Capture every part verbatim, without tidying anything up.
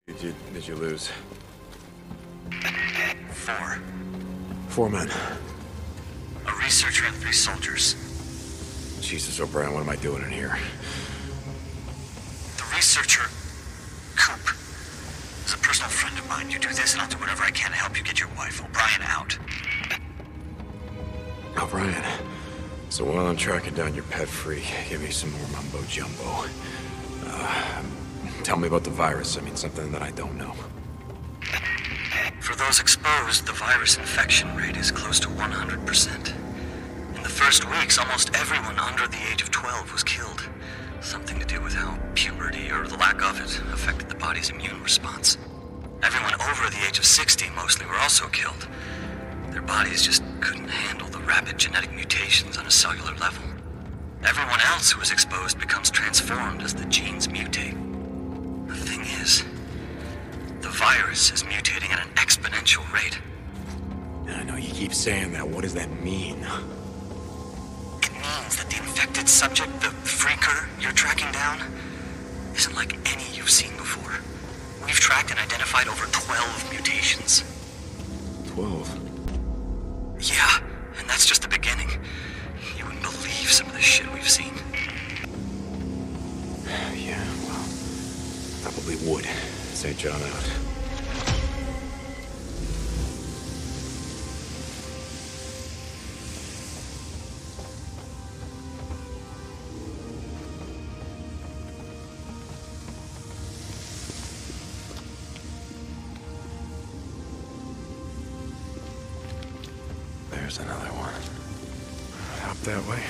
Did you, did you lose? Four. Four men. A researcher and three soldiers. Jesus, O'Brien, what am I doing in here? The researcher, Coop, is a personal friend of mine. You do this and I'll do whatever I can to help you get your wife. O'Brien out. O'Brien. So while I'm tracking down your pet freak, give me some more mumbo-jumbo. Uh, tell me about the virus. I mean, something that I don't know. For those exposed, the virus infection rate is close to one hundred percent. In the first weeks, almost everyone under the age of twelve was killed. Something to do with how puberty, or the lack of it, affected the body's immune response. Everyone over the age of sixty mostly were also killed. Their bodies just couldn't handle the rapid genetic mutations on a cellular level. Everyone else who is exposed becomes transformed as the genes mutate. The thing is, the virus is mutating at an exponential rate. I know you keep saying that. What does that mean? It means that the infected subject, the freaker you're tracking down, isn't like any you've seen before. We've tracked and identified over twelve mutations. Twelve? Yeah, and that's just the beginning. You wouldn't believe some of the shit we've seen. Yeah, well, probably would. Saint John out. There's another one. Up that way.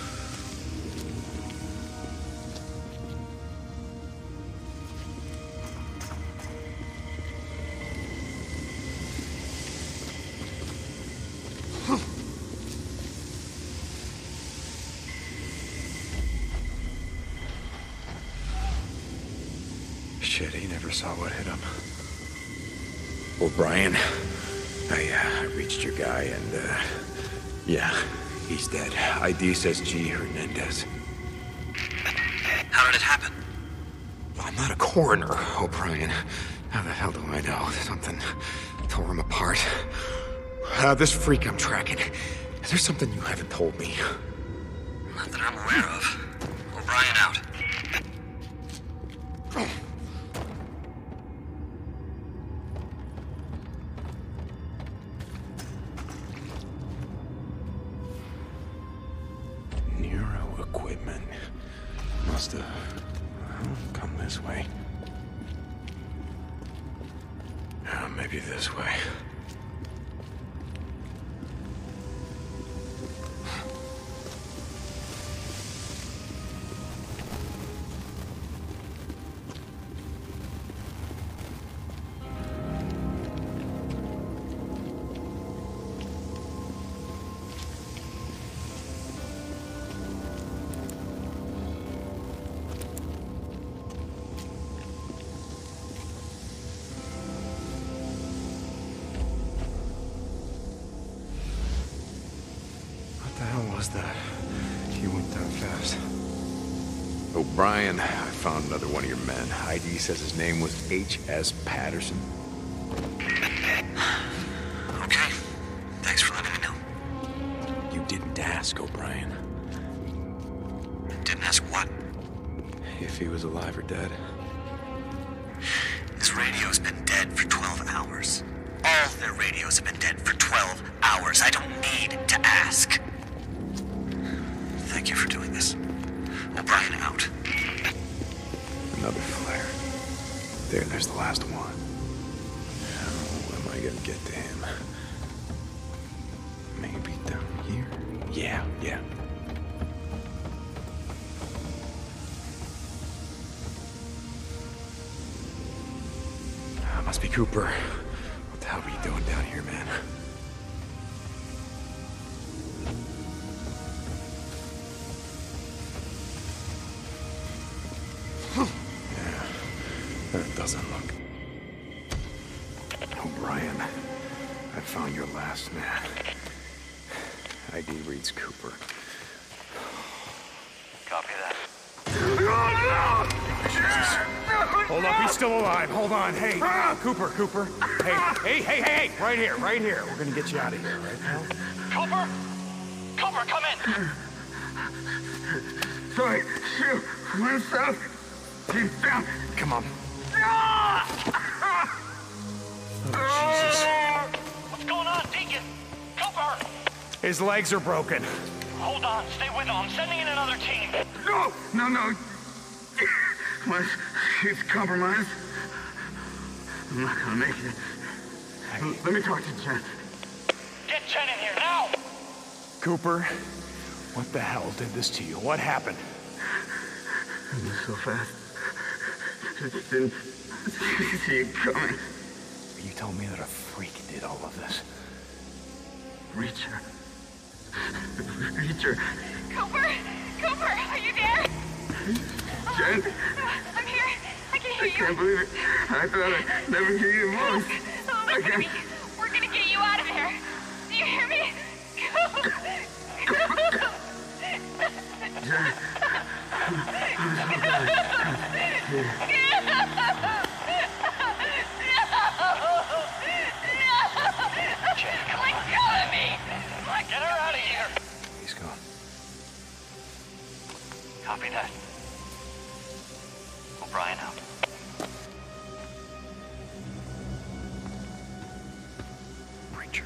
Shit, he never saw what hit him. O'Brien, I, uh, I reached your guy and, uh, yeah, he's dead. I D says G. Hernandez. How did it happen? I'm not a coroner, O'Brien. How the hell do I know? Something tore him apart. Uh, this freak I'm tracking. Is there something you haven't told me? Not that I'm aware of. O'Brien out. Equipment. Must have well, come this way. Uh, maybe this way. What the hell was that? You went that fast. O'Brien, I found another one of your men. I D says his name was H S Patterson. Okay. Thanks for letting me know. You didn't ask, O'Brien. Didn't ask what? If he was alive or dead. His radio's been dead for twelve hours. All their radios have been dead for twelve hours. I don't need to ask. Thank you for doing this. O'Brien out. Another flare. There, there's the last one. How am I gonna get to him? Maybe down here? Yeah, yeah. Ah, must be Cooper. What the hell are you doing down here, man? That doesn't look... O'Brien, I found your last man. I D reads Cooper. Copy that. Hold up, he's still alive. Hold on. Hey, Cooper, Cooper. Hey, hey, hey, hey, hey. Right here, right here. We're gonna get you out of here, right, pal? Cooper? Cooper, come in! Sorry, shoot. One south. Keep down. Come on. Oh, Jesus. What's going on, Deacon? Cooper! His legs are broken. Hold on, stay with him. I'm sending in another team. No, no, no. Once he's compromised, I'm not gonna make it. Let me talk to Jen. Get Jen in here now! Cooper, what the hell did this to you? What happened? I moved so fast. Didn't see it coming. You told me that a freak did all of this. Reacher. Reacher. Cooper! Cooper, are you there? Jen? I'm here. I can hear I you. can't believe it. I thought I'd never hear your voice. Oh, listen to me. We're gonna get you out of here. Do you hear me? Jen. I'm so glad. Let go of me! Get her out of here! He's gone. Copy that. O'Brien out. Preacher.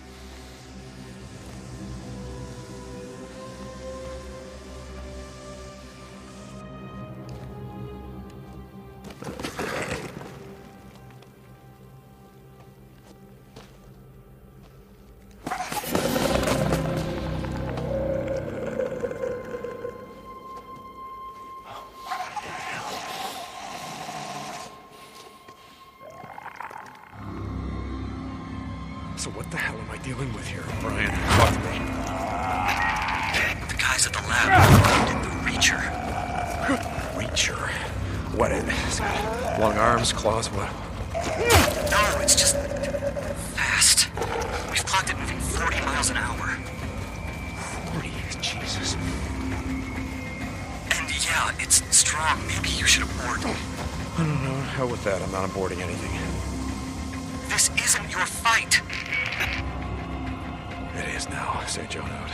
So what the hell am I dealing with here, Brian? Talk to me. The guys at the lab named it the Reacher. Reacher. What is it? Long arms, claws, what? No, it's just fast. We've clocked it moving forty miles an hour. forty, Jesus. And yeah, it's strong. Maybe you should abort. I don't know. Hell with that. I'm not aborting anything. This isn't your fight. It is now. Say Joe out.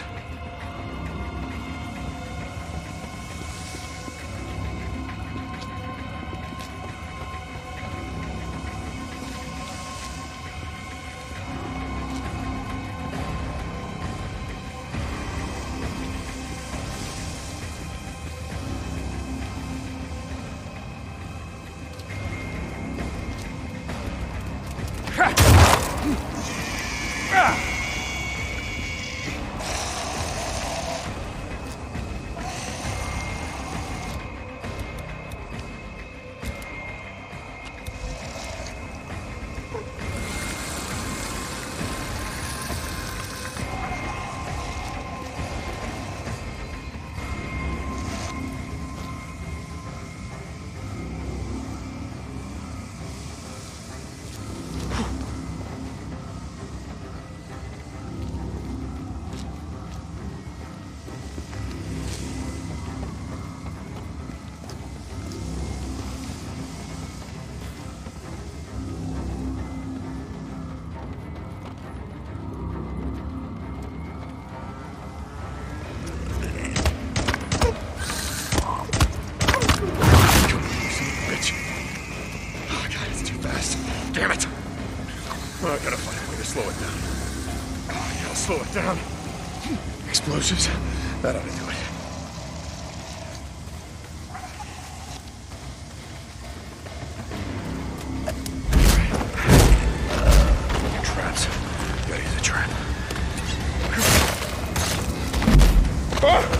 Oh, I gotta find a way to slow it down. Oh, yeah, I'll slow it down. Explosives. That ought to do it. Traps. Gotta use a trap. Ah!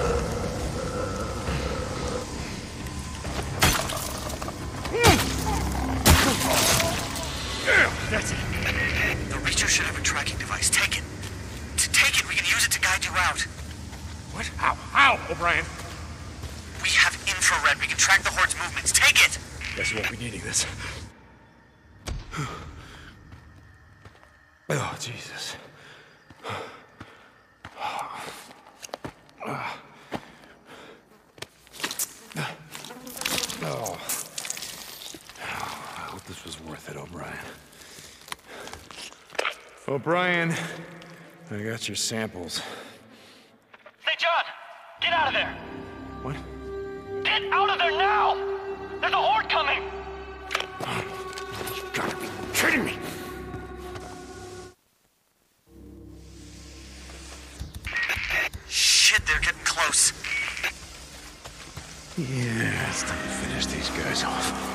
That's it. The Reacher should have a tracking device. Take it. To take it, we can use it to guide you out. What? How? How, O'Brien? We have infrared. We can track the Horde's movements. Take it! Guess you won't be needing this. Oh, Jesus. Oh. O'Brien. O'Brien, I got your samples. Hey, John! Get out of there! What? Get out of there now! There's a horde coming! You gotta be kidding me! Shit, they're getting close. Yeah, it's time to finish these guys off.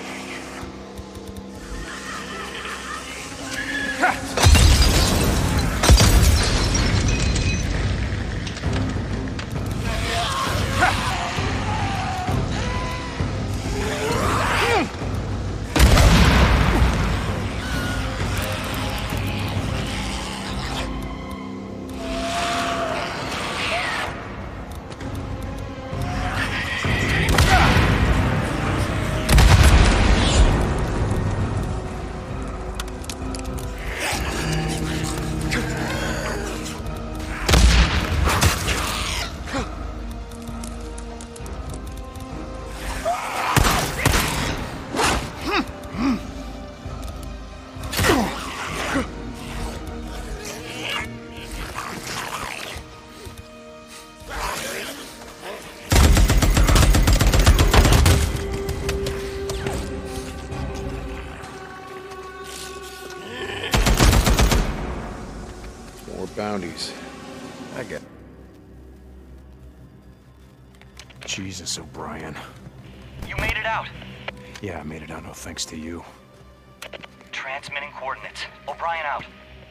Bounties. I get. Jesus, O'Brien. You made it out. Yeah, I made it out, no thanks to you. Transmitting coordinates. O'Brien out.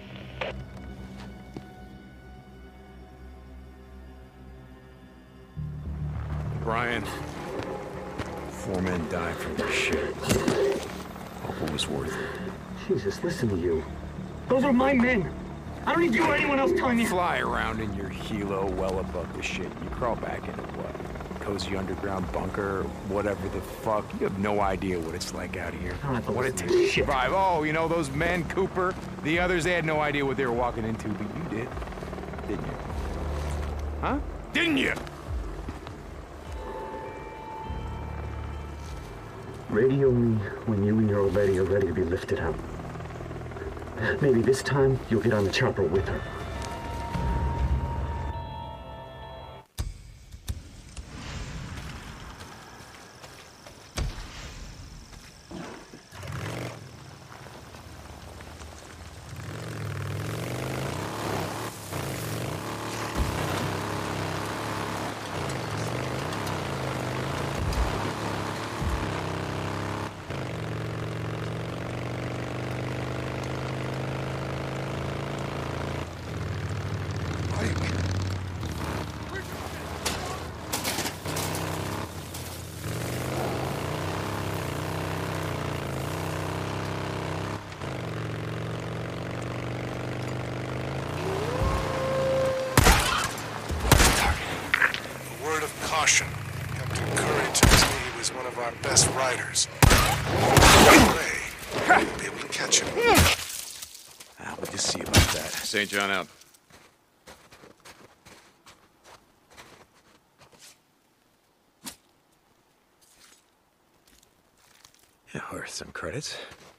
O'Brien. Four men died from this shit. Hope it was worth it. Jesus, listen to you. Those are my men. I don't need you or anyone else telling me. Fly around in your helo well above the shit. You crawl back into what? Cozy underground bunker, whatever the fuck. You have no idea what it's like out here. I don't have to What it listen takes to to this shit. survive. Oh, you know those men, Cooper, the others, they had no idea what they were walking into, but you did. Didn't you? Huh? Didn't you? Radio me when you and your old lady are ready to be lifted out. Maybe this time you'll get on the chopper with her. Caution. Captain Curry tells me he was one of our best riders. Way, maybe we can catch him. Ah, we'll just see about that. Saint John out. Yeah, worth some credits.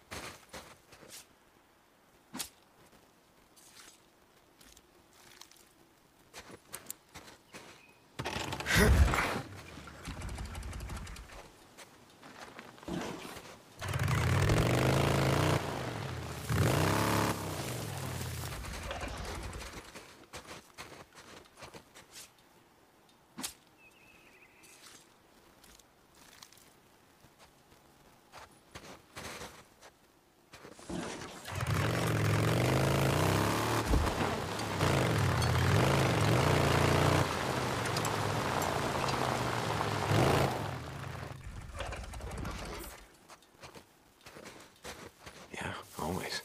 Always.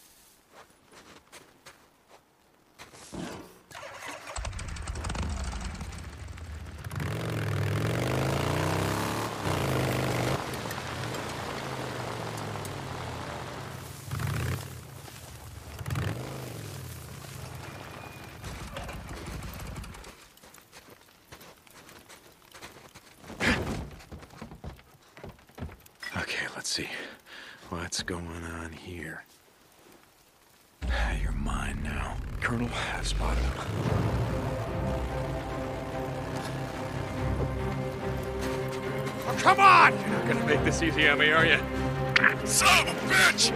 Okay, let's see. What's going on here? You're mine now. Colonel, I've spotted him. Oh, come on! You're not gonna make this easy on me, are you? Son of a bitch!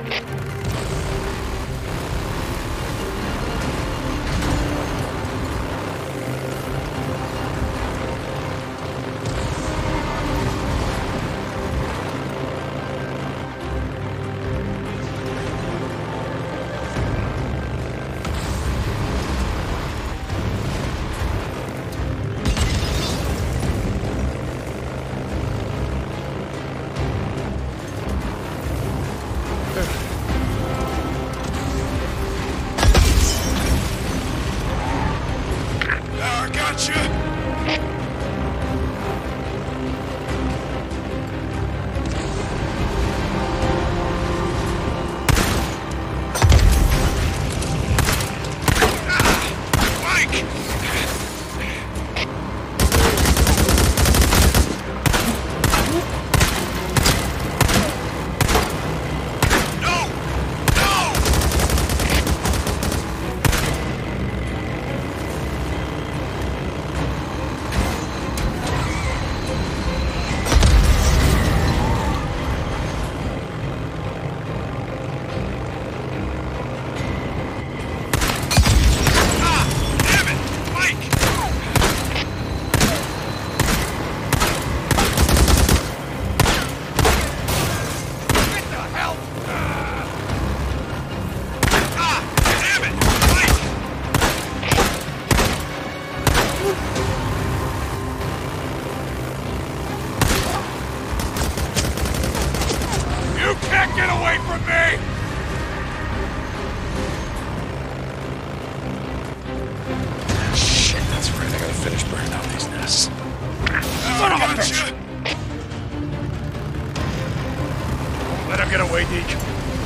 Let him get away, Deacon.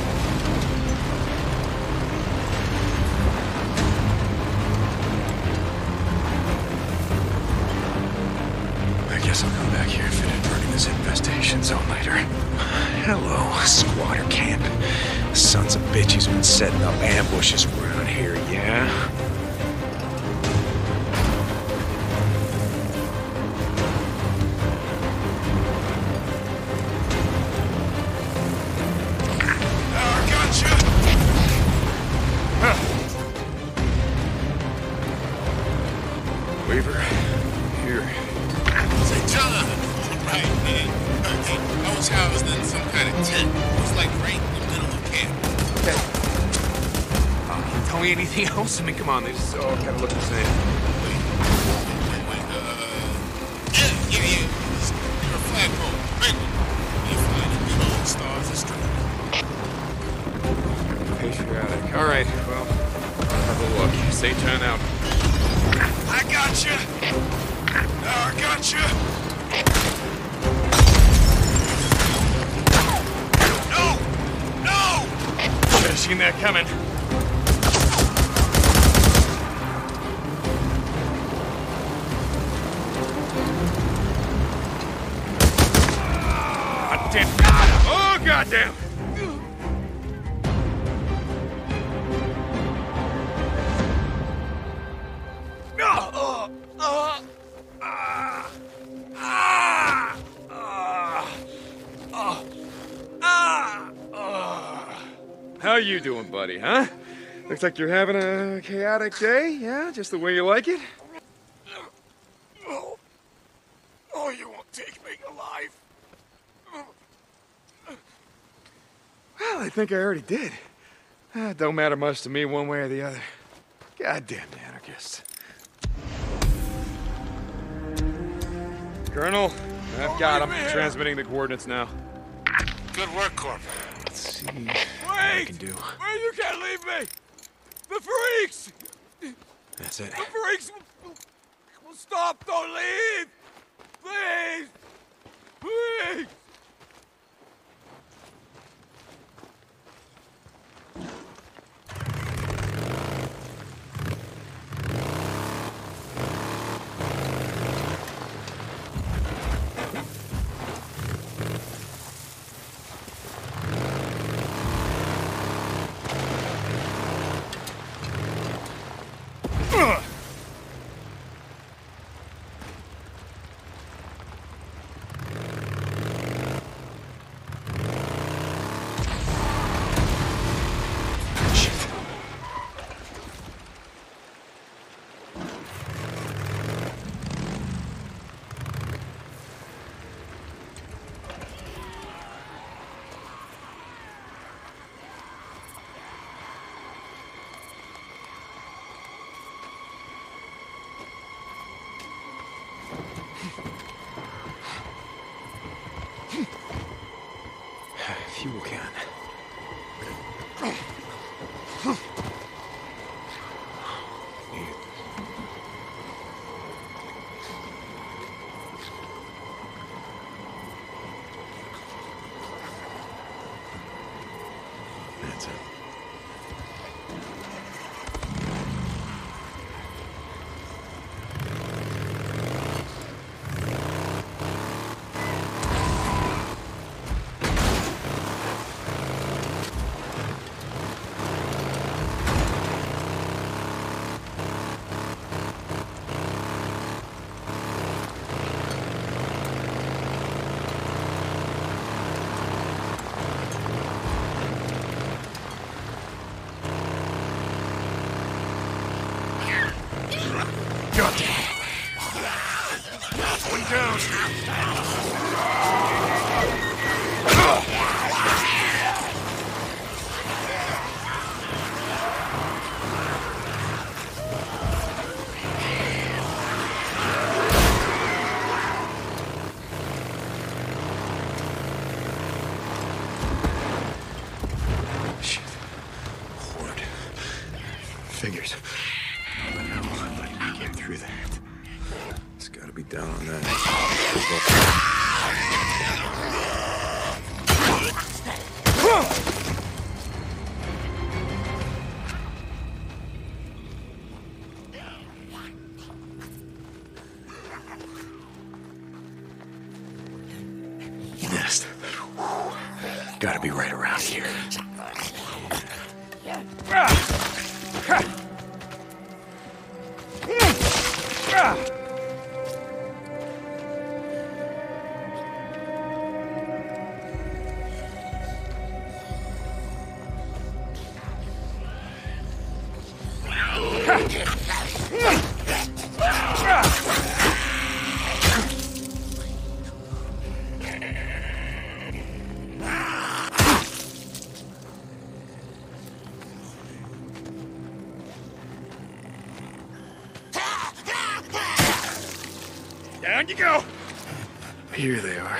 I guess I'll come back here and finish burning this infestation zone later. Hello, squatter camp. Sons of bitches been setting up ambushes around here, yeah? Weaver, here. Say, John! Right, man. Hey, I was housed in some kind of tent. It was like right in the middle of camp. Okay. Uh, can you tell me anything else? I mean, come on, they just all kind of look the same. Wait, wait, wait, uh... Yeah, yeah, yeah. It's your flagpole. Big one. You find it, good old stars and stripes. Patriotic. All right, well, I'll have a look. Say John out. I got you. I got you. No! No! Should have seen that coming. God damn! Oh, goddamn! How you doing, buddy, huh? Looks like you're having a chaotic day, yeah? Just the way you like it? Oh, oh you won't take me alive. Well, I think I already did. Uh, don't matter much to me one way or the other. Goddamn anarchist. Colonel, I've got him. Transmitting the coordinates now. Good work, Corp. Let's see what I can do. Wait, you can't leave me! The freaks! That's it. The freaks will, will stop, don't leave! Please! Please! Goddamn. One down. Shit. Horde. Figures. How the hell did I get through that? It's gotta be down on that. Nest. Gotta be right around here. Down you go! Here they are.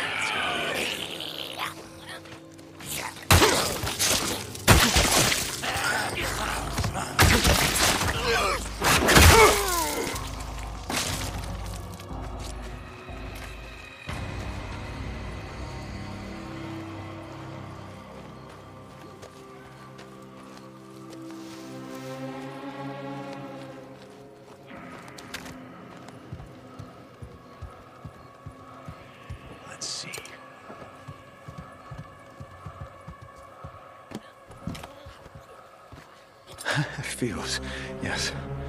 Let's see. Feels, yes.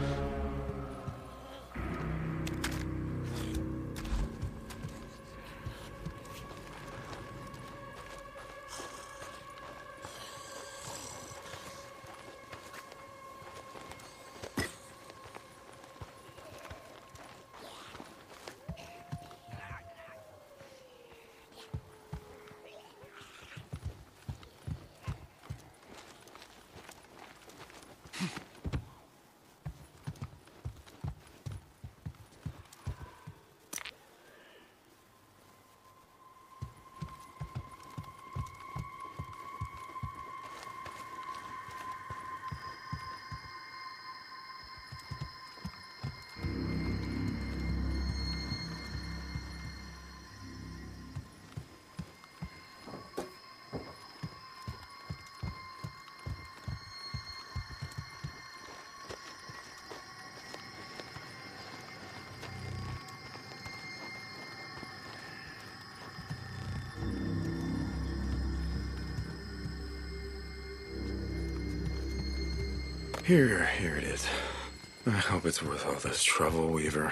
Here, here it is. I hope it's worth all this trouble, Weaver.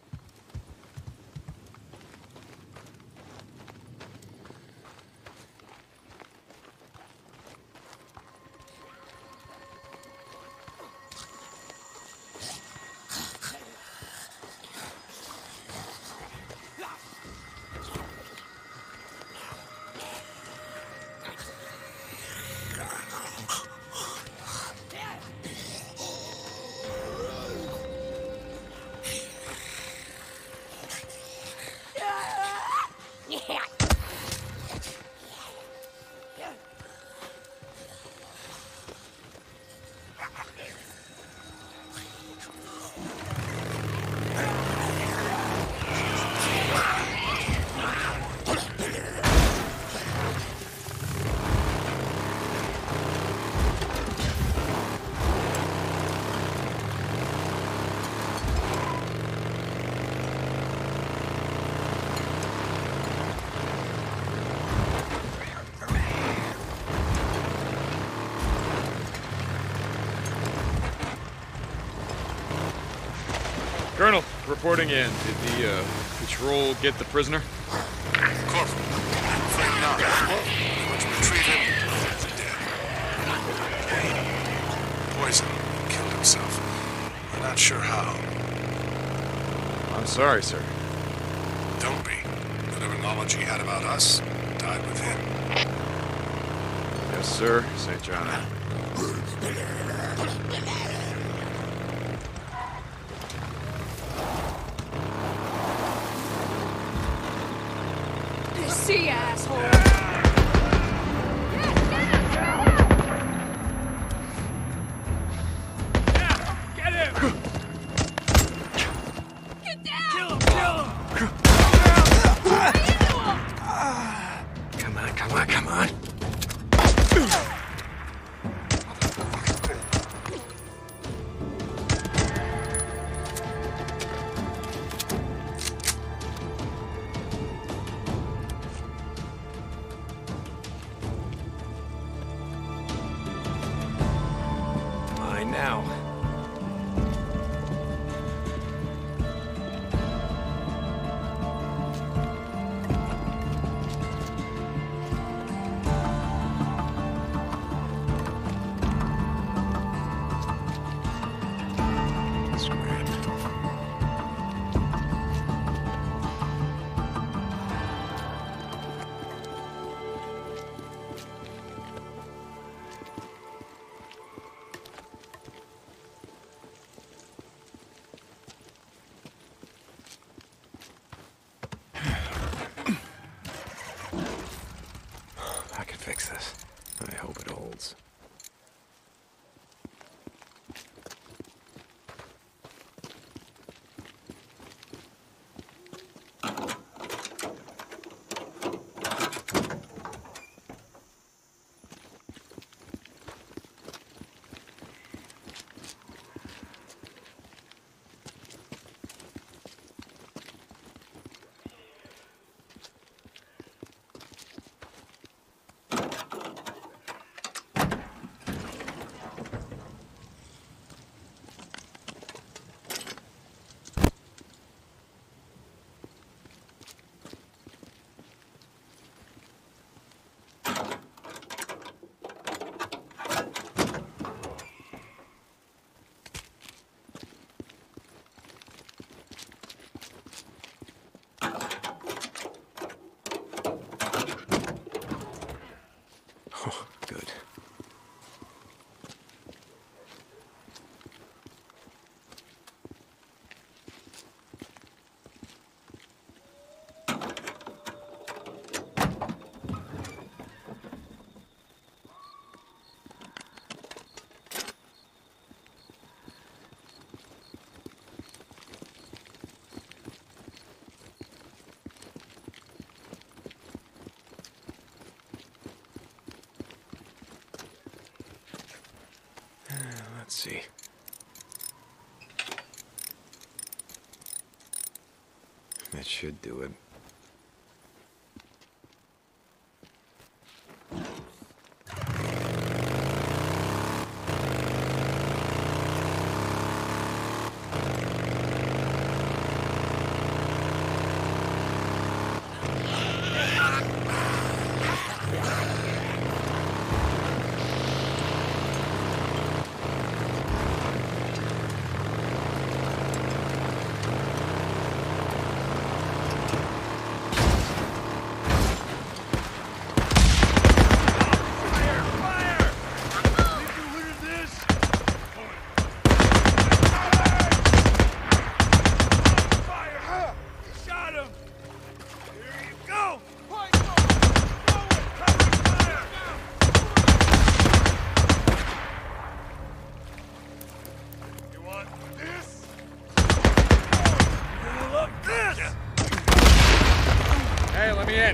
Colonel, reporting in. Did the uh, patrol get the prisoner? Corporal, I'm afraid not. Once we retrieve him, he's dead. Poison. He killed himself. We're not sure how. sorry, sir. Don't be. Whatever knowledge he had about us died with him. Yes, sir, Saint John. See, asshole. Get him! Get down! Kill him! Kill him! Come on, come on, come on. Mine now. Scram. I can fix this. I hope it holds. Oh, good. Let's see. That should do it. Hey, let me in.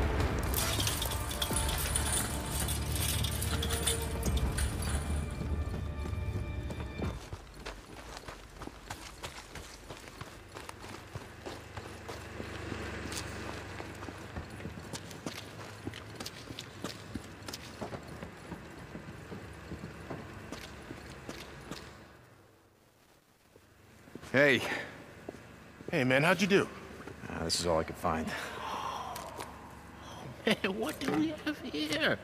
Hey, Hey, man, how'd you do? uh, this is all I could find. Man, what do we have here?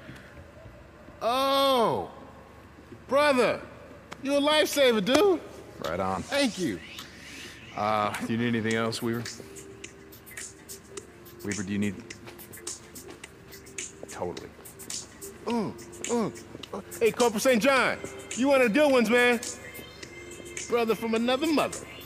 Oh, brother, you a lifesaver, dude. Right on. Thank you. Uh, do you need anything else, Weaver? Weaver, do you need... Totally. Mm, mm. Hey, Corporal Saint John, you one of the good ones, man. Brother from another mother.